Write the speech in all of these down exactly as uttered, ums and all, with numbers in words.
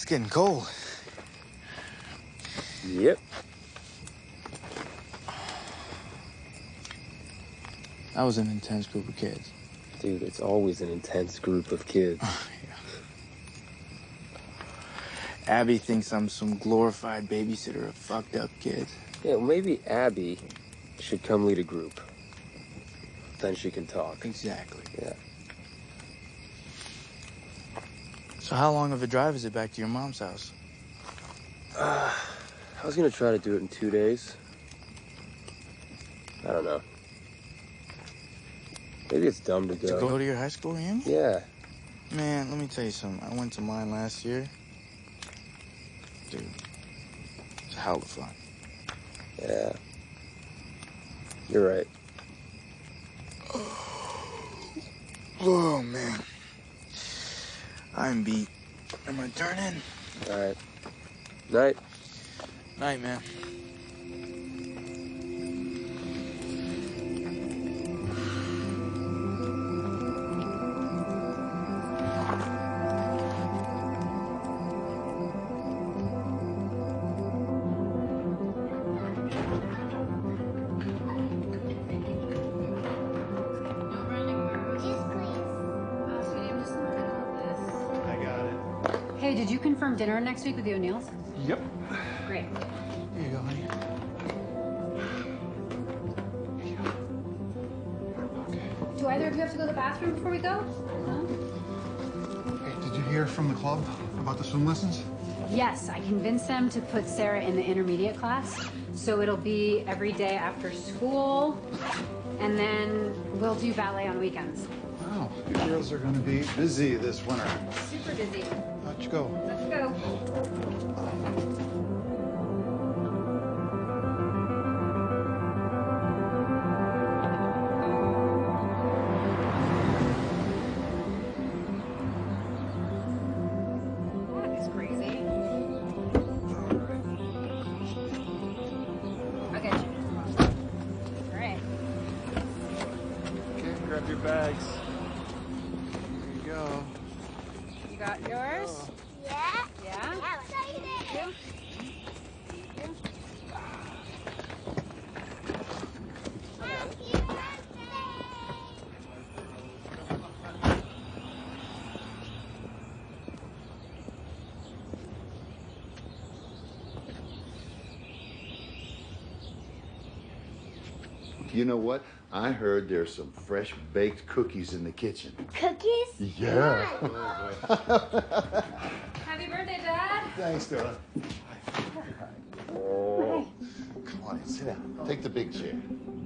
It's getting cold. Yep. That was an intense group of kids. Dude, it's always an intense group of kids. Yeah. Abby thinks I'm some glorified babysitter of fucked up kids. Yeah, well, maybe Abby should come lead a group. Then she can talk. Exactly. Yeah. So how long of a drive is it back to your mom's house? Uh, I was gonna try to do it in two days. I don't know. Maybe it's dumb to go. To go to your high school reunion? Yeah. Man, let me tell you something. I went to mine last year. Dude, it's a hell of fun. Yeah. You're right. Oh, man. I'm beat. I'm gonna turn in. All right. Night. Night, man. Hey, did you confirm dinner next week with the O'Neills? Yep. Great. Here you go, honey. Do either of you have to go to the bathroom before we go? No? Hey, did you hear from the club about the swim lessons? Yes, I convinced them to put Sarah in the intermediate class. So it'll be every day after school. And then we'll do ballet on weekends. Wow, you girls are going to be busy this winter. Super busy. Let's go. Let's go. That is crazy. I'll get you. All right. Okay, grab your bags. Here you go. You got yours? Yeah? Yeah? I'm excited. You? You? Happy birthday! You know what? I heard there's some fresh baked cookies in the kitchen. Cookies? Yeah. Happy birthday, Dad! Thanks, Dora. Oh. Come on in, sit down. Take the big chair.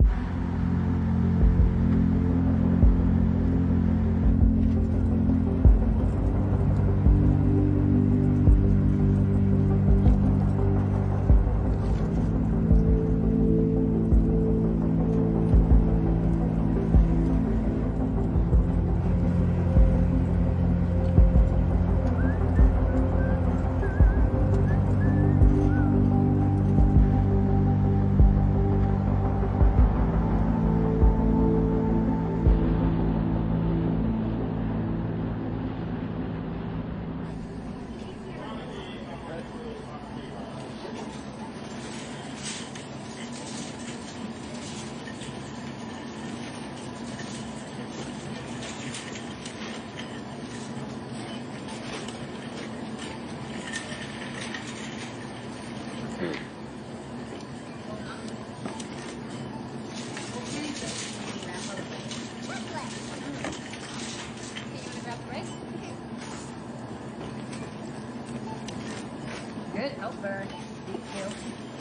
Good helper. Thank you.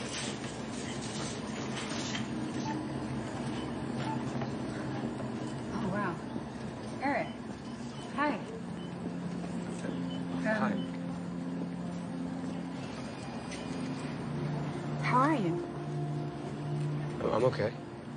Oh, wow. Eric. Hi. Hi. Um, How are you? Oh, I'm okay.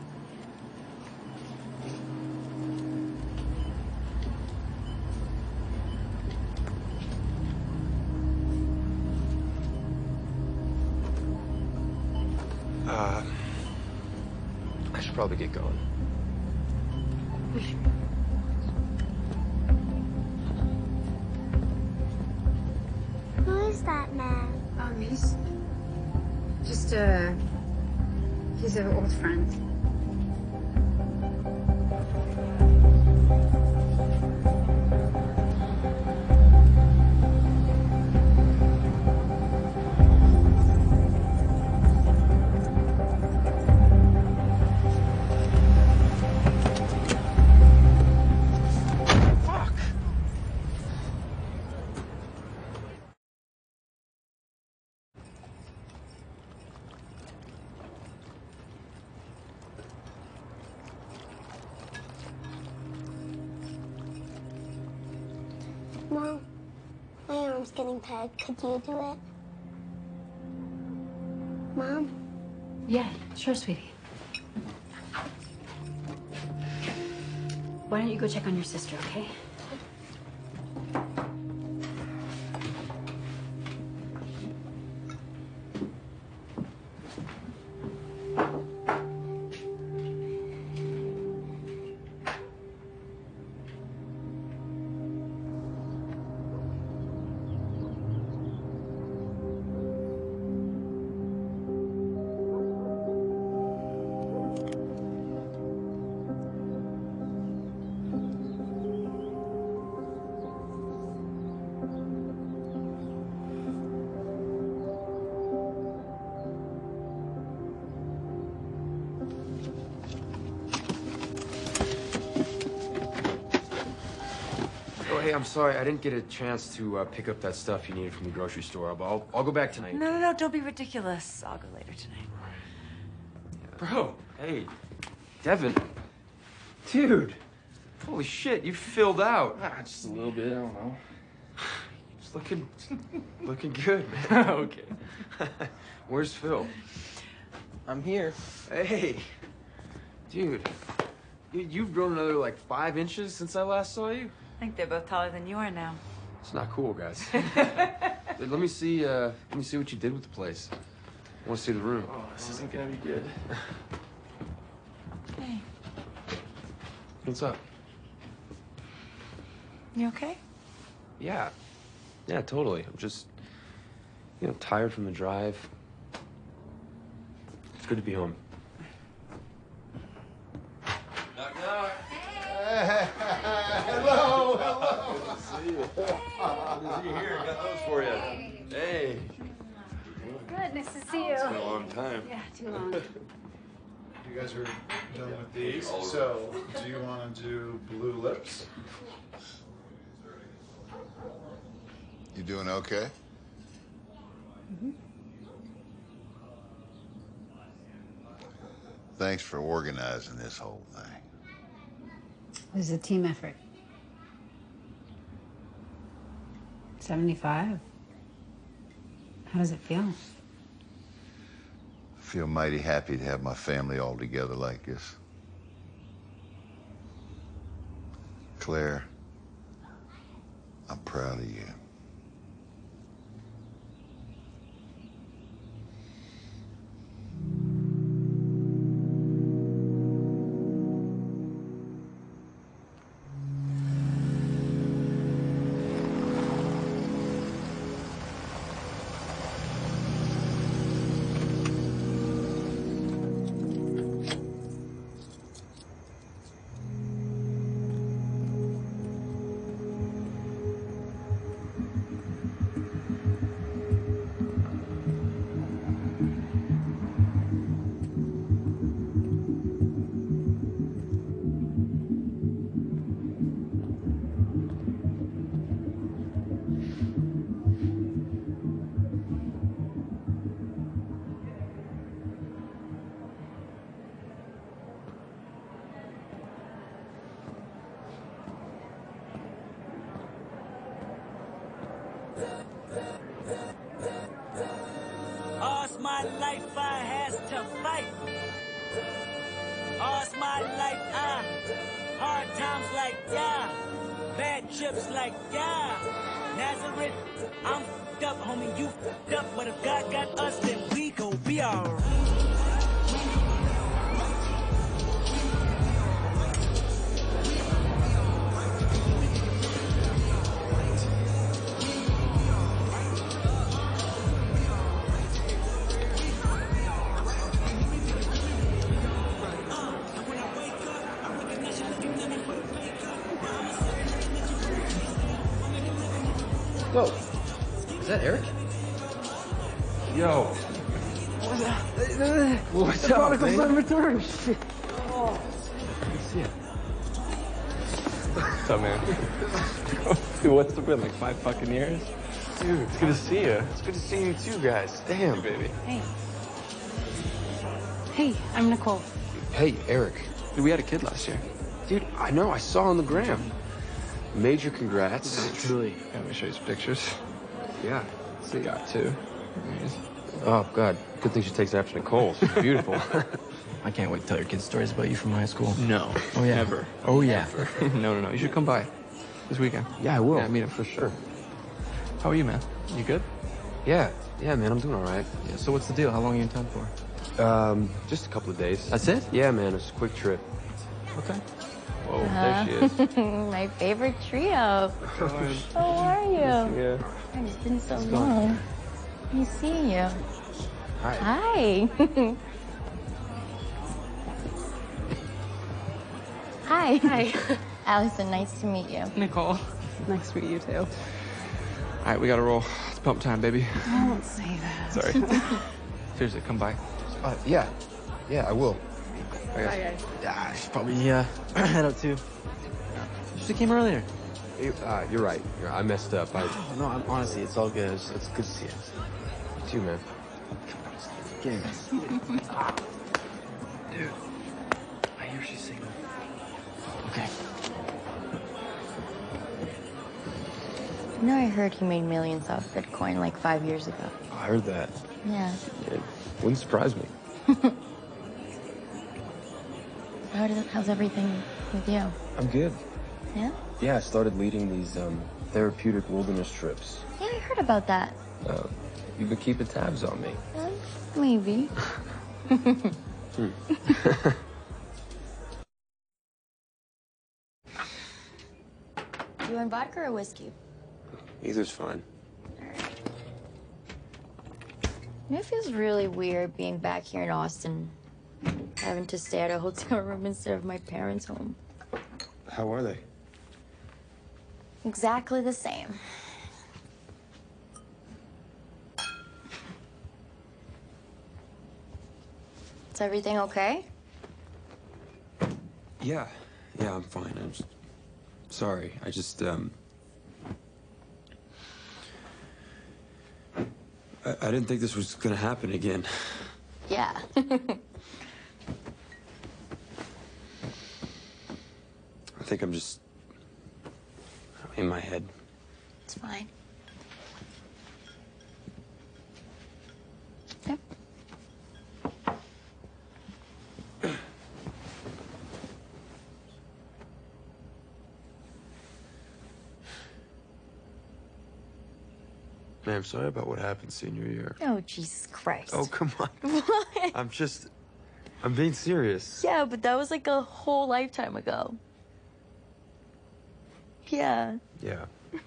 Uh, I should probably get going. Who is just a... he's an old friend. Mom, my arm's getting tired. Could you do it? Mom? Yeah, sure, sweetie. Why don't you go check on your sister, okay? Oh, hey, I'm sorry. I didn't get a chance to uh, pick up that stuff you needed from the grocery store. But I'll, I'll go back tonight. No, no, no, don't be ridiculous. I'll go later tonight. Bro, hey, Devin. Dude, holy shit, you filled out. Ah, just a little bit, I don't know. Just looking, looking good, man. Okay. Where's Phil? I'm here. Hey, dude, you, you've grown another like five inches since I last saw you. I think they're both taller than you are now. It's not cool, guys. Let me see. Uh, let me see what you did with the place. I want to see the room. Oh, this isn't gonna be good. Hey, What's up? you okay? Yeah, yeah, totally. I'm just, you know, tired from the drive. It's good to be home. Knock, knock. Hello, hello. Good to see you. Good to see you here. Got those for you. Hey. Good, nice to see you. It's been a long time. Yeah, too long. You guys are done with these. So, do you want to do blue lips? You doing okay? Mm-hmm. Thanks for organizing this whole thing. It was a team effort. seventy-five. How does it feel? I feel mighty happy to have my family all together like this. Claire, I'm proud of you. All's my life I has to fight. All's my life I hard times like yeah, bad trips like yeah. Nazareth, I'm f***ed up, homie, you f***ed up. But if God got us, then we gon' be alright. Yo, is that Eric? Yo. What's up? What's the up, prodigal man? son returned. Shit. Oh. Good to see you. What's up, man? Dude, what's it been, like five fucking years? Dude, it's good to see you. It's good to see you too, guys. Damn, baby. Hey. Hey, I'm Nicole. Hey, Eric. Dude, we had a kid last year. Dude, I know. I saw on the gram. Major congrats. Truly. Yeah, let me show you some pictures. Yeah. So you got two. Oh, God. Good thing she takes after Nicole. She's beautiful. I can't wait to tell your kids stories about you from high school. No. Oh, yeah. Never. Oh, yeah. no, no, no. You should come by this weekend. Yeah, I will. Yeah, meet him. For sure. How are you, man? You good? Yeah. Yeah, man. I'm doing all right. Yeah, so what's the deal? How long are you in town for? Um, just a couple of days. That's it? Yeah, man. It's a quick trip. Okay. Whoa, Uh-huh. there she is. My favorite trio. How are you? Yeah. It's been so long. Nice seeing you. Hi. Hi. Hi. Hi. Allison, nice to meet you. Nicole. Nice to meet you too. All right, we gotta roll. It's pump time, baby. Don't say that. Sorry. Seriously, come by. Uh, yeah. Yeah, I will. I guess. Bye, guys. Yeah, I should probably uh, head out too. You should have came earlier. You- Uh, you're right. You're, I messed up. I, Oh, no, I'm, honestly, it's all good. It's, it's good to see you. too, man. Get in. Dude, I hear she's singing. Okay. You know, I heard he made millions off Bitcoin like five years ago. I heard that. Yeah. It wouldn't surprise me. How did, how's everything with you? I'm good. Yeah? Yeah, I started leading these um, therapeutic wilderness trips. Yeah, I heard about that. Uh, you've been keeping tabs on me. Uh, maybe. You want vodka or whiskey? Either's fine. You know, it feels really weird being back here in Austin, having to stay at a hotel room instead of my parents' home. How are they? Exactly the same. Is everything okay? Yeah. Yeah, I'm fine. I'm just... Sorry. I just, um... I, I didn't think this was gonna happen again. Yeah. I think I'm just... in my head. It's fine. Yep. Man, I'm sorry about what happened senior year. Oh, Jesus Christ. Oh, come on. What? I'm just... I'm being serious. Yeah, but that was like a whole lifetime ago. Yeah. Yeah.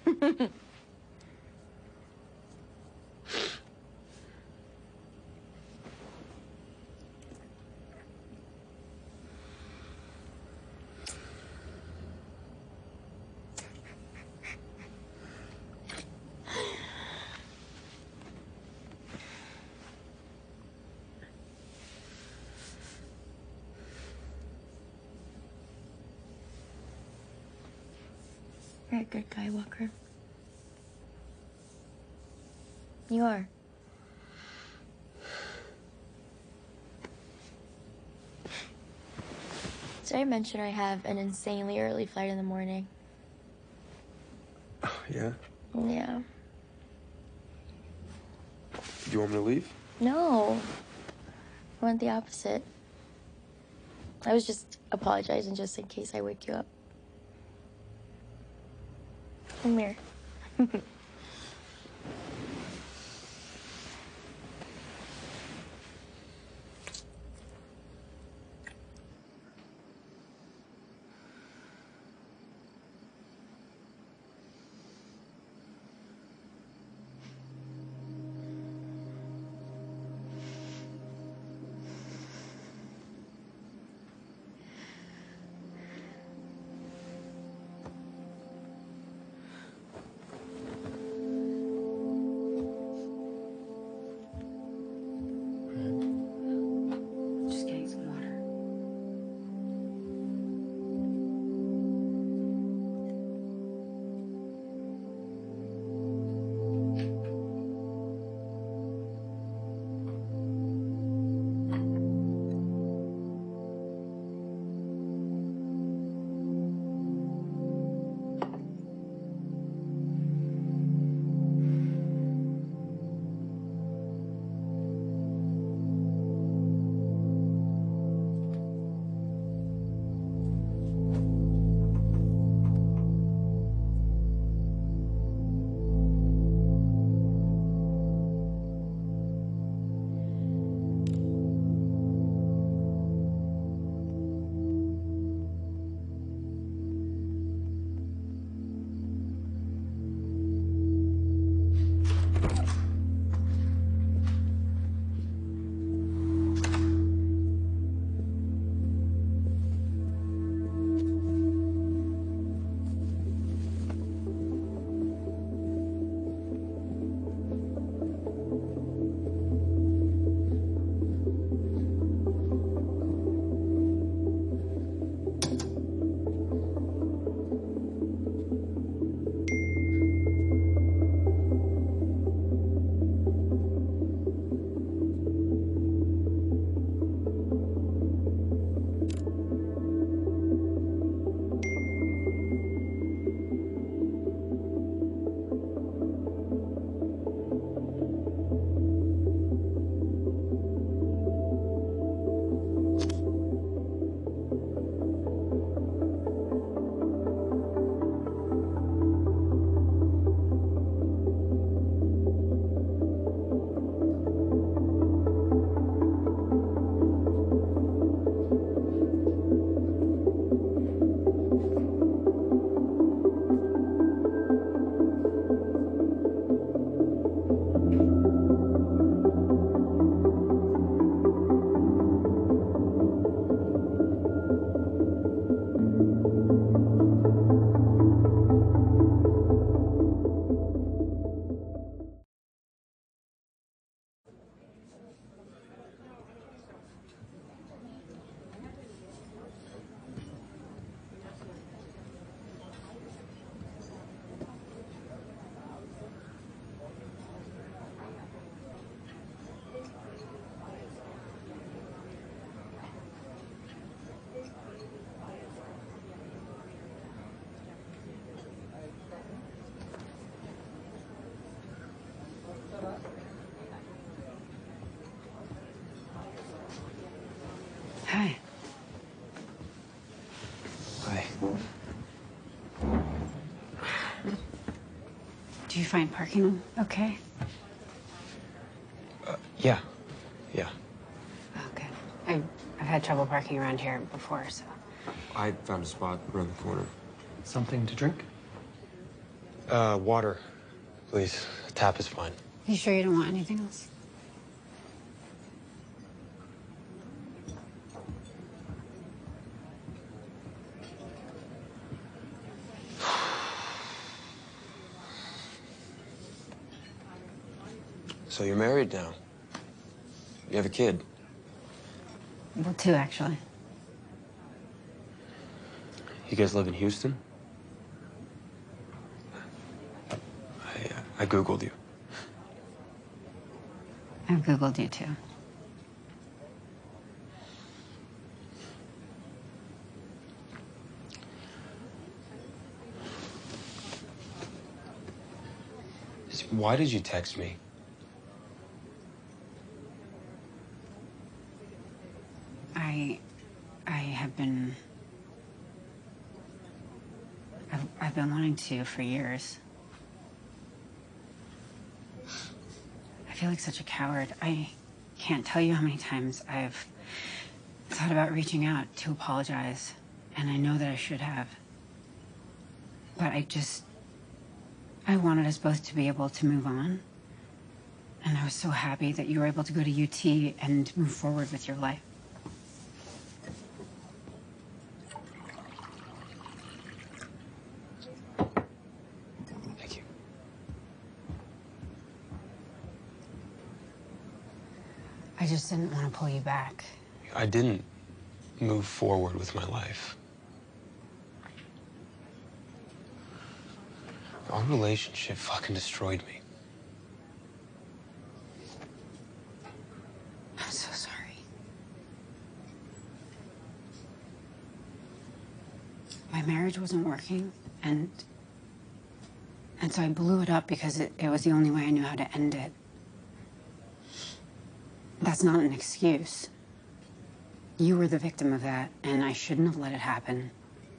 You're a good guy, Walker. You are. Did I mention I have an insanely early flight in the morning? Oh, yeah? Yeah. Do you want me to leave? No. I want the opposite. I was just apologizing just in case I wake you up. Come here. Do you find parking okay? Uh, yeah. Yeah. Okay. I've, I've had trouble parking around here before, so. I found a spot around the corner. Something to drink? Uh, water, please. A tap is fine. You sure you don't want anything else? So you're married now? You have a kid? Well, two, actually. You guys live in Houston? I, uh, I Googled you. I've Googled you, too. Why did you text me? I... I have been... I've, I've been wanting to for years. I feel like such a coward. I can't tell you how many times I've thought about reaching out to apologize, and I know that I should have. But I just... I wanted us both to be able to move on. And I was so happy that you were able to go to U T and move forward with your life. Thank you. I just didn't want to pull you back. I didn't move forward with my life. Our relationship fucking destroyed me. I'm so sorry. My marriage wasn't working, and and so I blew it up because it, it was the only way I knew how to end it. That's not an excuse. You were the victim of that, and I shouldn't have let it happen.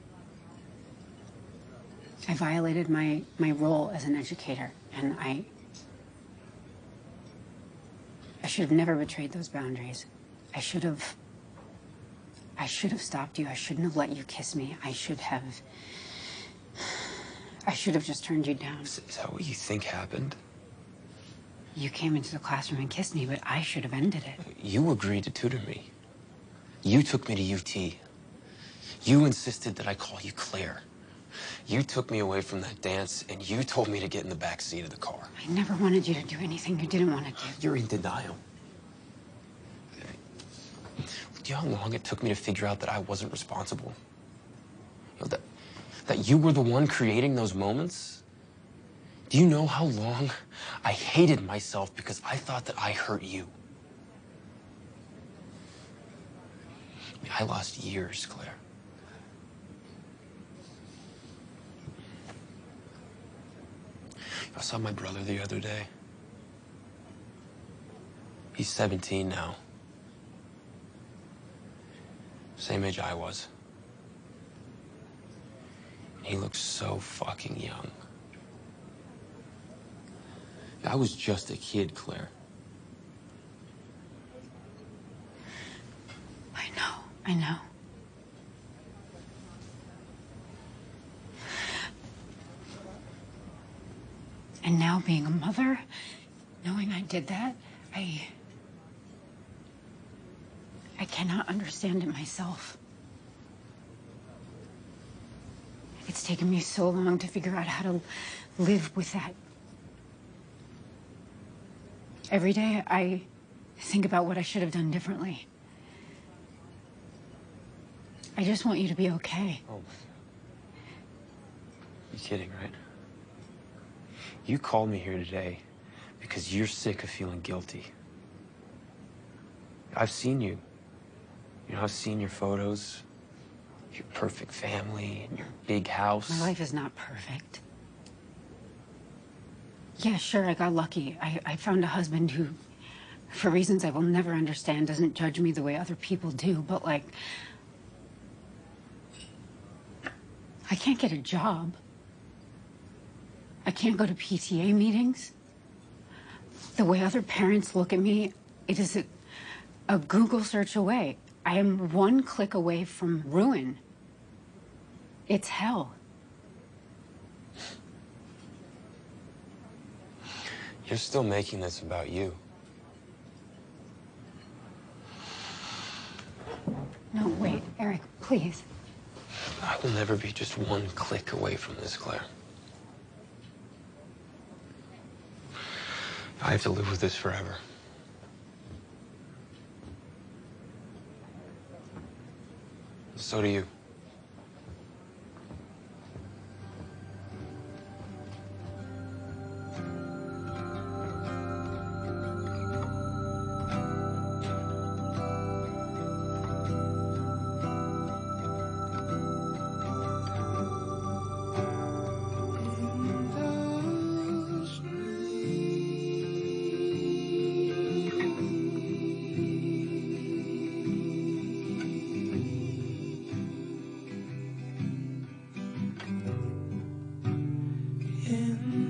I violated my, my role as an educator, and I... I should have never betrayed those boundaries. I should have... I should have stopped you. I shouldn't have let you kiss me. I should have... I should have just turned you down. Is, is that what you think happened? You came into the classroom and kissed me, but I should have ended it. You agreed to tutor me. You took me to U T. You insisted that I call you Claire. You took me away from that dance, and you told me to get in the back seat of the car. I never wanted you to do anything you didn't want to do. You're in denial. Okay. Do you know how long it took me to figure out that I wasn't responsible? You know, that, that you were the one creating those moments? Do you know how long I hated myself because I thought that I hurt you? I mean, I lost years, Claire. I saw my brother the other day. He's seventeen now. Same age I was. And he looks so fucking young. I was just a kid, Claire. I know, I know. And now being a mother, knowing I did that, I... I cannot understand it myself. It's taken me so long to figure out how to live with that. Every day, I think about what I should have done differently. I just want you to be okay. Oh. You're kidding, right? You called me here today because you're sick of feeling guilty. I've seen you. You know, I've seen your photos, your perfect family, and your big house. My life is not perfect. Yeah, sure, I got lucky. I, I found a husband who, for reasons I will never understand, doesn't judge me the way other people do, but like... I can't get a job. I can't go to P T A meetings. The way other parents look at me, it is a, a Google search away. I am one click away from ruin. It's hell. You're still making this about you. No, wait, Eric, please. I will never be just one click away from this, Claire. I have to live with this forever. So do you. In